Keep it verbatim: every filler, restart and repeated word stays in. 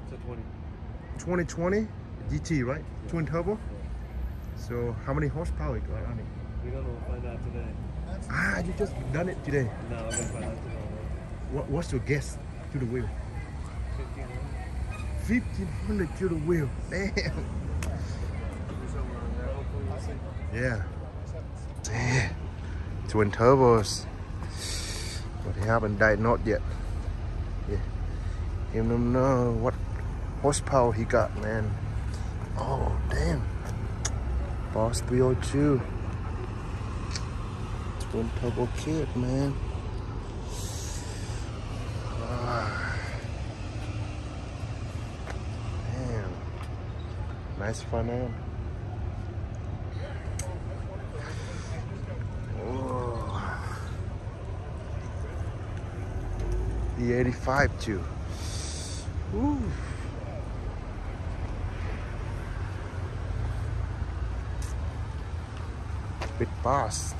It's a twenty. twenty twenty G T, right? Yeah. Twin turbo. Yeah. So how many horsepower it got on it? We don't know. We'll find out today. Ah, you just done it today. No, we're gonna find out today. What, what's your guess to the wheel? fifteen hundred. fifteen hundred to the wheel. Damn. Yeah. Damn. Twin turbos. But they haven't died not yet. Yeah. You don't know what horsepower he got, man. Oh, damn. Boss three oh two. Twin turbo kit, man. Ah. Damn. Nice front end. Oh. e eighty-five too. Ooh. Big boss.